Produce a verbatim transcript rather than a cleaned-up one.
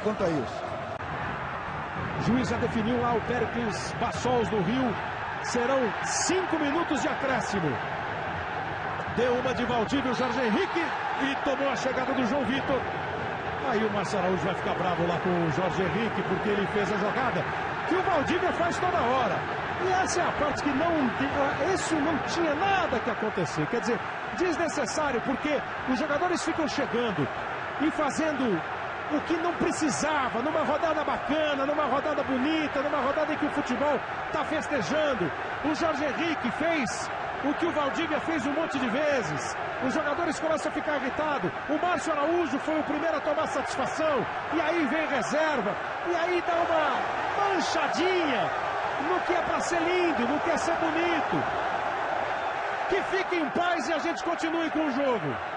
quanto a isso. O juiz já definiu lá o Péricles Bassols no Rio. Serão cinco minutos de acréscimo. Deu uma de Valdívia, o Jorge Henrique, e tomou a chegada do João Vitor. Aí o Márcio Araújo vai ficar bravo lá com o Jorge Henrique, porque ele fez a jogada que o Valdívia faz toda hora. E essa é a parte que não... Isso não tinha nada que acontecer. Quer dizer, desnecessário, porque os jogadores ficam chegando e fazendo o que não precisava, numa rodada bacana, numa rodada bonita, numa rodada em que o futebol está festejando. O Jorge Henrique fez o que o Valdívia fez um monte de vezes. Os jogadores começam a ficar irritados. O Márcio Araújo foi o primeiro a tomar satisfação. E aí vem reserva. E aí dá uma manchadinha no que é para ser lindo, no que é ser bonito. Que fique em paz e a gente continue com o jogo.